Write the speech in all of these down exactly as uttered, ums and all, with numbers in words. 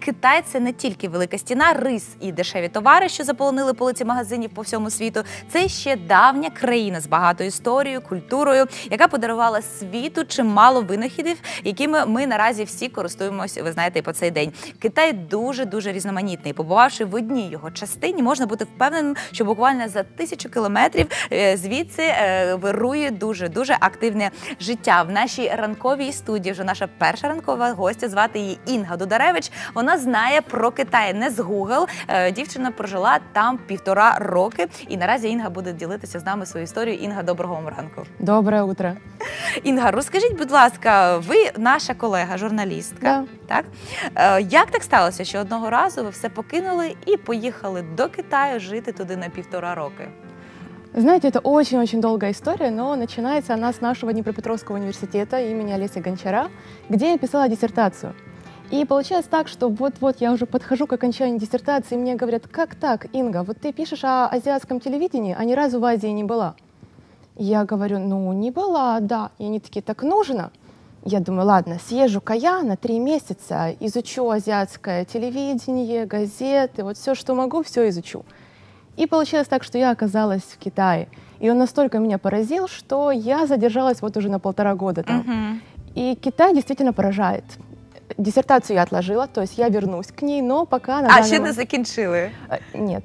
Китай – це не тільки велика стіна, рис і дешеві товари, що заполонили полиці магазинів по всьому світу. Це ще давня країна з багатою історією, культурою, яка подарувала світу чимало винахідів, якими ми наразі всі користуємося, ви знаєте, і по цей день. Китай дуже-дуже різноманітний. Побувавши в одній його частині, можна бути впевненим, що буквально за тисячу кілометрів звідси вирує дуже-дуже активне життя. В нашій ранковій студії вже наша перша ранкова гостя, звати її Інга Дударевич. Вона знає про Китай не з Google. Дівчина прожила там півтора роки. І наразі Інга буде ділитися з нами свою історію. Інга, доброго вам ранку. Доброе утро. Інга, розкажіть, будь ласка, ви наша колега, журналістка. Да. Так? Як так сталося, що одного разу ви все покинули і поїхали до Китаю жити туди на півтора роки? Знаете, это очень-очень долгая история, но начинается она с нашего Днепропетровского университета имени Олеся Гончара, где я писала диссертацию. И получилось так, что вот-вот я уже подхожу к окончанию диссертации, и мне говорят: как так, Инга, вот ты пишешь о азиатском телевидении, а ни разу в Азии не была. Я говорю: ну, не была, да. И они такие: так нужно? Я думаю, ладно, съезжу-ка я на три месяца, изучу азиатское телевидение, газеты, вот все, что могу, все изучу. И получилось так, что я оказалась в Китае. И он настолько меня поразил, что я задержалась вот уже на полтора года там. Uh-huh. И Китай действительно поражает. Диссертацию я отложила, то есть я вернусь к ней, но пока... На а, данный... ще не закінчили? Нет.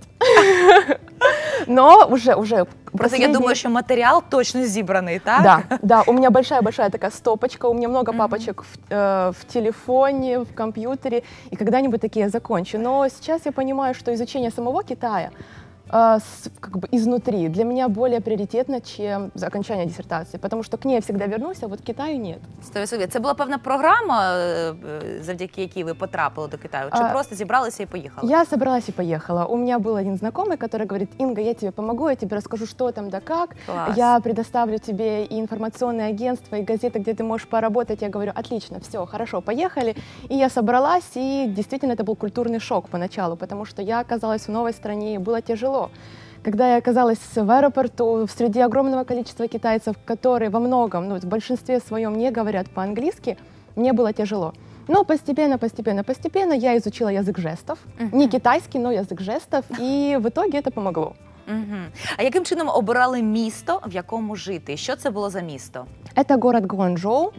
Но уже, уже... Просто я думаю, что материал точно зібраний, так? Да, да, у меня большая-большая такая стопочка, у меня много папочек в, э, в телефоне, в компьютере, и когда-нибудь такие я закончу. Но сейчас я понимаю, что изучение самого Китая С, как бы изнутри для меня более приоритетно, чем окончание диссертации, потому что к ней я всегда вернусь, а вот к Китаю нет. Це була певна програма, завдяки якій ви потрапили до Китаю, чи а, просто зібралися і поїхали? Я собралась и поехала. У меня был один знакомый, который говорит: Инга, я тебе помогу, я тебе расскажу, что там да как. Класс. Я предоставлю тебе и информационное агентство, и газеты, где ты можешь поработать. Я говорю: отлично, все, хорошо, поехали. И я собралась, и действительно это был культурный шок поначалу, потому что я оказалась в новой стране, и было тяжело. Когда я оказалась в аэропорту среди огромного количества китайцев, которые во многом, ну, в большинстве своем не говорят по-английски, мне было тяжело. Но постепенно, постепенно, постепенно я изучила язык жестов. Uh-huh. Не китайский, но язык жестов, и в итоге это помогло. Uh-huh. А яким чином обирали місто, в якому жити? Що це було за місто? Это город Гуанчжоу.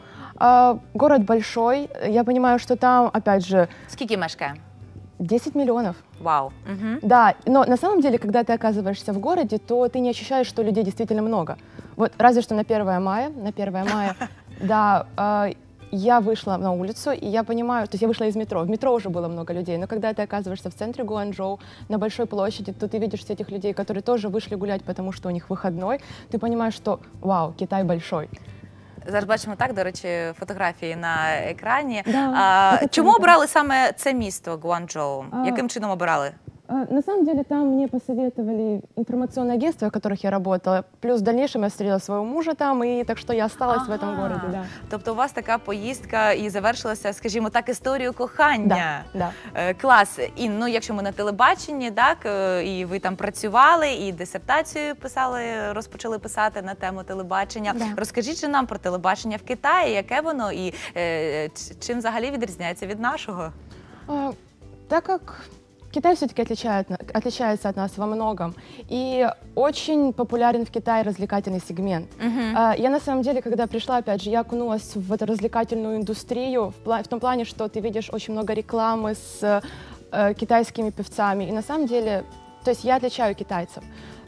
Город большой. Я понимаю, что там, опять же... Скільки мешкає? десять миллионов. Вау. Угу. Да, но на самом деле, когда ты оказываешься в городе, то ты не ощущаешь, что людей действительно много. Вот разве что на первое мая, на первое мая, да, э, я вышла на улицу, и я понимаю, то есть я вышла из метро, в метро уже было много людей, но когда ты оказываешься в центре Гуанчжоу, на большой площади, то ты видишь всех этих людей, которые тоже вышли гулять, потому что у них выходной, ты понимаешь, что вау, Китай большой. Зараз бачимо, так, до речі, фотографії на екрані. Да, а, чому обрали саме це місто, Гуанчжоу? А, яким чином обирали? На самом деле там мне посоветовали информационные агентства, в которых я работала. Плюс в дальнейшем я встретила своего мужа там, и так что я осталась ага. в этом городе. Да. Тобто у вас така поїздка і завершилася, скажімо так, історією кохання. Да, да. Клас. І ну, якщо ми на телебаченні, так, і ви там працювали, і дисертацію писали, розпочали писати на тему телебачення. Да. Розкажіть же нам про телебачення в Китаї, яке воно і е, чим взагалі відрізняється від нашого? А, так как Китай все-таки отличает, отличается от нас во многом, и очень популярен в Китае развлекательный сегмент. Uh-huh. Я на самом деле, когда пришла, опять же, я окунулась в эту развлекательную индустрию, в, пла- в том плане, что ты видишь очень много рекламы с э, китайскими певцами, и на самом деле, то есть я отличаю китайцев,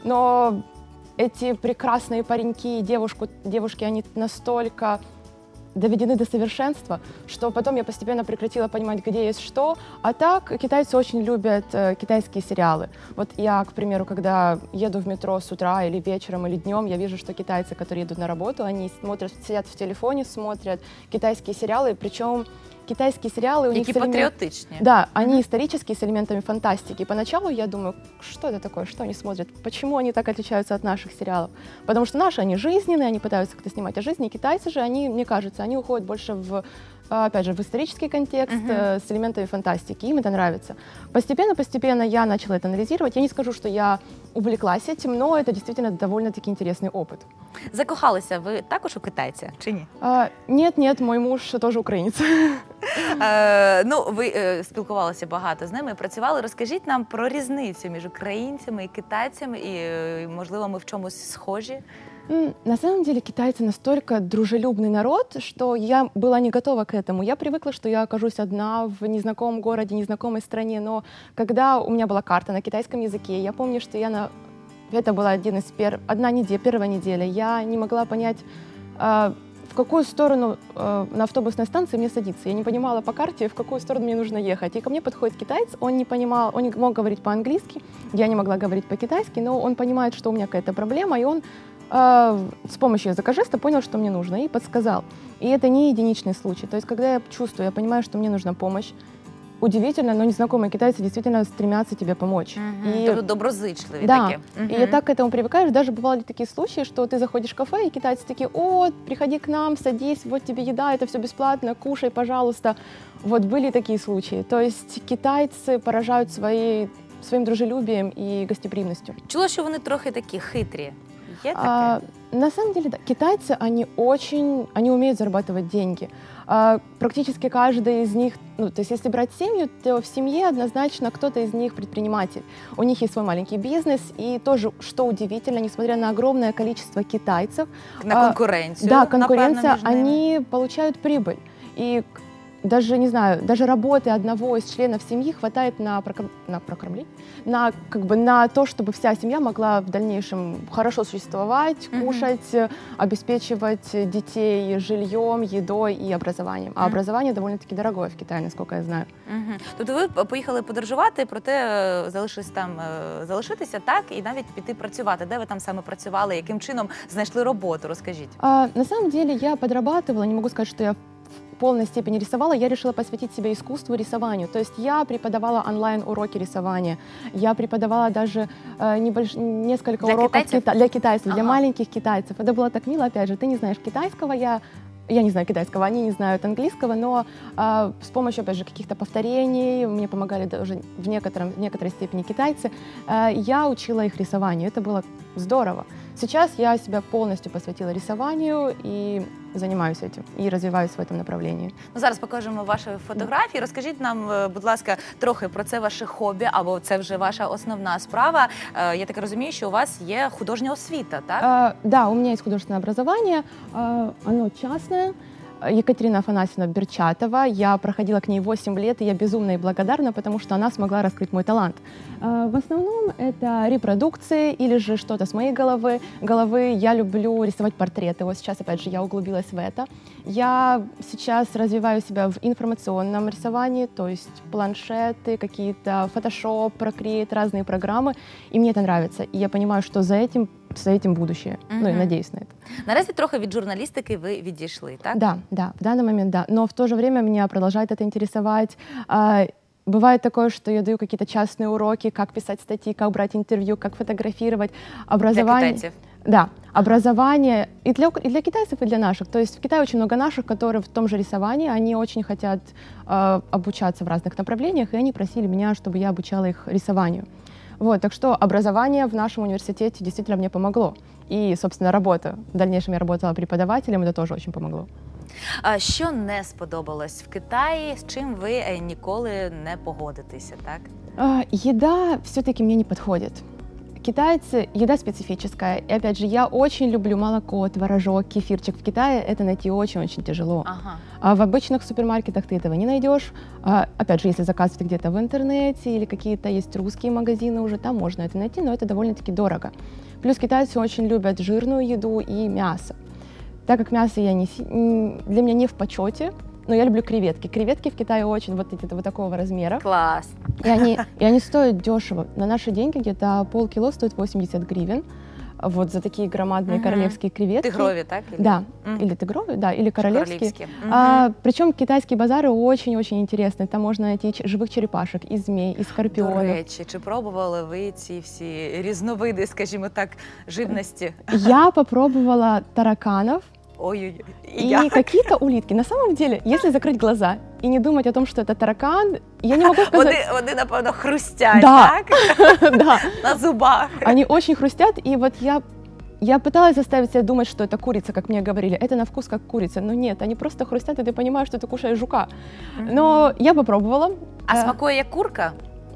но эти прекрасные пареньки и девушку, девушки, они настолько доведены до совершенства, что потом я постепенно прекратила понимать, где есть что. А так, китайцы очень любят э, китайские сериалы. Вот я, к примеру, когда еду в метро с утра или вечером, или днем, я вижу, что китайцы, которые едут на работу, они смотрят, сидят в телефоне, смотрят китайские сериалы, причем китайские сериалы... У них Які патриотичные. Да, они исторические, с элементами фантастики. Поначалу я думаю, что это такое, что они смотрят, почему они так отличаются от наших сериалов. Потому что наши, они жизненные, они пытаются как-то снимать о жизни. Китайцы же, они, мне кажется, они уходят больше в, опять же, в исторический контекст, uh-huh. с элементами фантастики. Им это нравится. Постепенно-постепенно я начала это анализировать. Я не скажу, что я увлеклась этим, но это действительно довольно-таки интересный опыт. Закохалися ви також у китайця чи ні? А, нет, нет, мой муж тоже украинец. Е, ну, ви е, спілкувалися багато з ними, працювали. Розкажіть нам про різницю між українцями і китайцями, і, е, можливо, ми в чомусь схожі? М, На самом деле китайцы настолько дружелюбный народ, что я была не готова к этому. Я привыкла, что я окажусь одна в незнакомом городе, незнакомой стране, но когда у меня была карта на китайском языке, я помню, что я на... Это была один из пер... одна неделя, первая неделя. Я не могла понять, а, в какую сторону а, на автобусной станции мне садиться. Я не понимала по карте, в какую сторону мне нужно ехать. И ко мне подходит китаец, он не понимал, он не мог говорить по-английски, я не могла говорить по-китайски, но он понимает, что у меня какая-то проблема, и он а, с помощью языкожеста понял, что мне нужно, и подсказал. И это не единичный случай. То есть, когда я чувствую, я понимаю, что мне нужна помощь, удивительно, но незнакомые китайцы действительно стремятся тебе помочь. Угу. И... Тобто доброзичливі Да, такі. и я так к этому привыкаешь. Даже бывали такие случаи, что ты заходишь в кафе, и китайцы такие: о, приходи к нам, садись, вот тебе еда, это все бесплатно, кушай, пожалуйста. Вот были такие случаи. То есть китайцы поражают своей, своим дружелюбием и гостеприимностью. Чула, що вони трохи такі хитрі. Є таке? А, на самом деле, да, китайцы, они очень, они умеют зарабатывать деньги. А, практически каждый из них, ну, то есть если брать семью, то в семье однозначно кто-то из них предприниматель. У них есть свой маленький бизнес, и тоже, что удивительно, несмотря на огромное количество китайцев, На конкуренцию. да, напевно, конкуренция, між ними. они получают прибыль. И даже, не знаю, даже работы одного из членов семьи хватает на, прокор... на прокормление, на, как бы, на то, чтобы вся семья могла в дальнейшем хорошо существовать, Мгм. кушать, обеспечивать детей жильем, едой и образованием. А Мгм. образование довольно-таки дорогое в Китае, насколько я знаю. Мгм. Тобто ви поїхали подорожувати, проте е, залишились там е, залишитися, так, і навіть піти працювати. Де ви там саме працювали, яким чином знайшли роботу? Розкажіть. А, на самом деле я подрабатывала, не могу сказать, что я в полной степени рисовала, я решила посвятить себя искусству, рисованию. То есть я преподавала онлайн-уроки рисования, я преподавала даже э, небольш... несколько Для уроков китайцев? кита- для китайцев, для Ага. маленьких китайцев. Это было так мило, опять же, ты не знаешь китайского, я я не знаю китайского, они не знают английского, но а, с помощью, опять же, каких-то повторений, мне помогали даже в, некотором, в некоторой степени китайцы, а, я учила их рисованию, это было здорово. Сейчас я себя полностью посвятила рисованию и занимаюсь этим, и развиваюсь в этом направлении. Ну, зараз покажемо ваші фотографії. Розкажіть нам, е, будь ласка, трохи про це ваше хобі, або це вже ваша основна справа. Е, Я так розумію, що у вас є художня освіта, так? А, да, у меня есть художественное образование, а, оно частное. Екатерина Афанасьевна Берчатова. Я проходила к ней восемь лет, и я безумно ей благодарна, потому что она смогла раскрыть мой талант. А, В основном это репродукции или же что-то с моей головы. головы. Я люблю рисовать портреты. Вот сейчас, опять же, я углубилась в это. Я сейчас развиваю себя в информационном рисовании, то есть планшеты, какие-то Photoshop, Procreate, разные программы. И мне это нравится. И я понимаю, что за этим за этим будущее. Ну, я Мгм. надеюсь на это. Наразі трохи від журналістики ви відійшли, так? Да, да, в данный момент да. Но в то же время меня продолжает это интересовать. А, Бывает такое, что я даю какие-то частные уроки, как писать статьи, как брать интервью, как фотографировать. Для Образование. китайців. Да, образование и для, ук- и для китайцев, и для наших. То есть в Китае очень много наших, которые в том же рисовании, они очень хотят э, обучаться в разных направлениях, и они просили меня, чтобы я обучала их рисованию. Вот, так что образование в нашем университете действительно мне помогло. И, собственно, работа. В дальнейшем я работала преподавателем, это тоже очень помогло. А що не сподобалось в Китаї, з чим ви е, ніколи не погодитеся, так? А, Еда все-таки мне не подходит. Китайцы, еда специфическая. И опять же, я очень люблю молоко, творожок, кефирчик. В Китае это найти очень-очень тяжело. Ага. А в обычных супермаркетах ты этого не найдешь. А, опять же, если заказывать где-то в интернете или какие-то есть русские магазины уже, там можно это найти, но это довольно-таки дорого. Плюс китайцы очень любят жирную еду и мясо. Так как мясо я не, си- м, для меня не в почете, но я люблю креветки. Креветки в Китае очень вот где-то вот такого размера. Клас. И они, и они стоят дешево. На наши деньги где-то полкило стоит восемьдесят гривен. Вот за такие громадные Мгм. королевские креветки. Тигрові, так? Или- Да, Мгм. или тигровые, да, или Чи королевские. королівські. Мгм. А, причем китайские базары очень-очень интересные. Там можно найти ч- живых черепашек, и змей, и До скорпионов. речі, чи пробували ви ці всі різновиди, скажімо так, живності? Я попробовала тараканов Ой-ой-ой. І и я. какие-то улитки. На самом деле, если закрыть глаза и не думать о том, что это таракан, я не могу Вони, сказать... вони, напевно, хрустять, Да. так? Да, На зубах. они очень хрустят, и вот я Я пыталась заставить себя думать, что это курица, как мне говорили. Это на вкус как курица. Но нет, они просто хрустят, и ты понимаешь, что ты кушаешь жука. Но я попробовала. А Э, смакує як курка?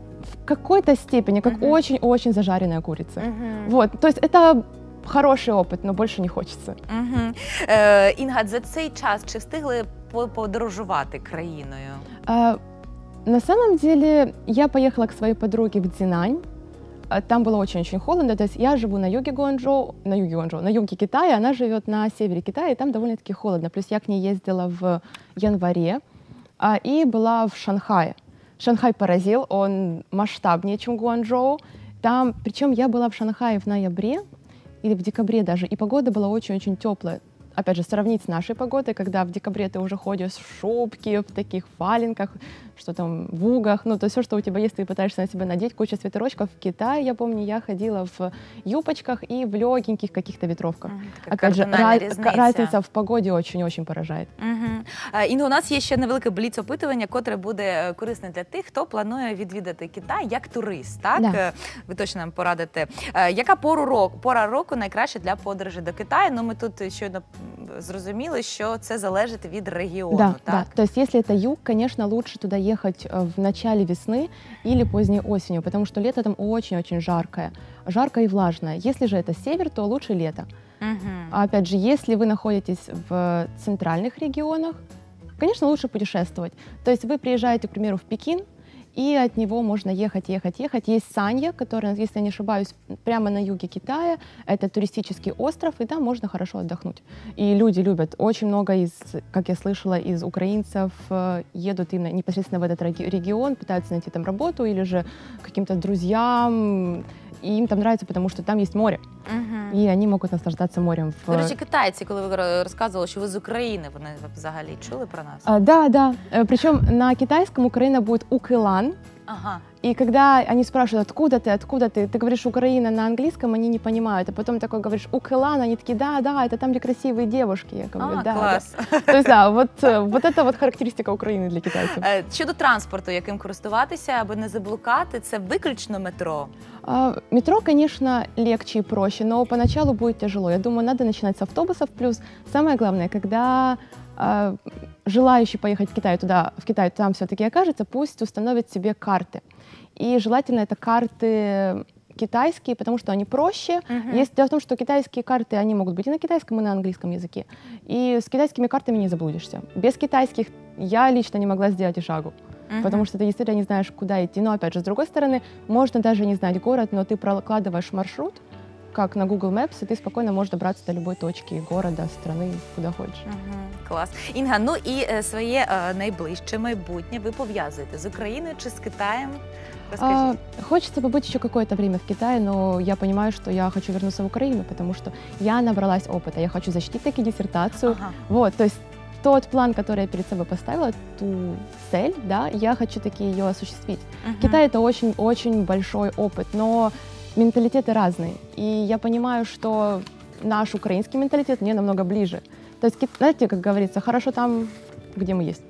В какой-то степени, как Мгм. очень-очень зажаренная курица. Мгм. Вот, то есть это хороший опыт, но больше не хочется. Мгм. Е, Інга, за цей час чи встигли по- подорожувати країною? А, На самом деле, я поехала к своей подруге в Цзинань. А, Там было очень-очень холодно. То есть я живу на юге Гуанчжоу, на юге Гуанчжоу, на юге Китая, она живет на севере Китая, и там довольно-таки холодно. Плюс я к ней ездила в январе а, и была в Шанхае. Шанхай поразил, он масштабнее, чем Гуанчжоу. Там, причем я была в Шанхае в ноябре или в декабре даже, и погода была очень-очень теплая. Опять же, сравнить с нашей погодой, когда в декабре ты уже ходишь в шубке, в таких валенках, что там, в угах, ну, то все, что у тебя есть, ты пытаешься на себя надеть, куча свитерочков. В Китае, я помню, я ходила в юбочках и в легеньких каких-то ветровках. Мгм. Така Опять же, кардинальна раз- різниця. разница в погоде очень-очень поражает. Мгм. Е, Інго, у нас є ще невелике бліц-опитування, котре буде е, корисне для тих, хто планує відвідати Китай як турист. Так? Да. Е, Ви точно нам порадите. Е, Яка пору року, пора року найкраща для подорожі до Китаю? Ну, ми тут щойно м, зрозуміли, що це залежить від регіону. Да, так? да. То есть если это юг, конечно, лучше туда ехать э, в начале весны или поздней осенью, потому что лето там очень-очень жаркое. Жарко и влажное. Если же это север, то лучше лето. Мгм. А опять же, если вы находитесь в центральных регионах, конечно, лучше путешествовать. То есть вы приезжаете, к примеру, в Пекин, и от него можно ехать, ехать, ехать. Есть Санья, которая, если я не ошибаюсь, прямо на юге Китая. Это туристический остров, и там можно хорошо отдохнуть. И люди любят. Очень много из, как я слышала, из украинцев э, едут именно непосредственно в этот реги- регион, пытаются найти там работу или же каким-то друзьям. И им там нравится, потому что там есть море. Мгм. И они могут наслаждаться морем. В... До речі, китайці, коли ви ро- розказували, що ви з України, вони взагалі чули про нас? А, да, да. Причем на китайском Украина будет Укылан. Ага. И когда они спрашивают, откуда ты, откуда ты, ты говоришь Украина на английском, они не понимают. А потом такой говоришь Укылан, они такие, да, да, это там, где красивые девушки. Я говорю, А, да, клас. да. То есть, да, вот, э, вот это вот характеристика Украины для китайцев. Е, Щодо транспорту, яким користуватися, аби не заблукати, це виключно метро. А, Метро, конечно, легче и проще, но поначалу будет тяжело. Я думаю, надо начинать с автобусов. Плюс самое главное, когда а, желающий поехать в Китай, туда, в Китай там все-таки окажется, пусть установит себе карты. И желательно это карты китайские, потому что они проще. Мгм. Есть, дело в том, что китайские карты, они могут быть и на китайском, и на английском языке. И с китайскими картами не заблудишься. Без китайских я лично не могла сделать и шагу. Мгм. Потому что ты действительно не знаешь, куда идти. Но опять же, с другой стороны, можно даже не знать город, но ты прокладываешь маршрут, как на Google Maps, и ты спокойно можешь добраться до любой точки города, страны, куда хочешь. Мгм. Клас. Інга, ну і е, своє е, найближче майбутнє ви пов'язуєте з Україною чи з Китаєм? Розкажіть. А, хочется побыть еще какое-то время в Китае, но я понимаю, что я хочу вернуться в Украину, потому что я набралась опыта, я хочу защитить таки диссертацию. Ага. Вот, то есть тот план, который я перед собой поставила, ту цель, да, я хочу таки ее осуществить. Мгм. Китай — это очень-очень большой опыт, но менталитеты разные. И я понимаю, что наш украинский менталитет мне намного ближе. То есть, ки- знаете, как говорится, хорошо там, где мы есть.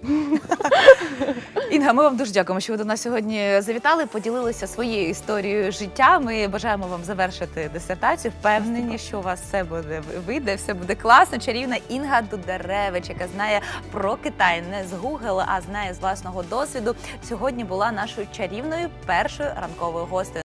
Інга, ми вам дуже дякуємо, що ви до нас сьогодні завітали, поділилися своєю історією життя. Ми бажаємо вам завершити дисертацію. Впевнені, що у вас все буде вийде, все буде класно. Чарівна Інга Дударевич, яка знає про Китай не з Google, а знає з власного досвіду. Сьогодні була нашою чарівною першою ранковою гостею.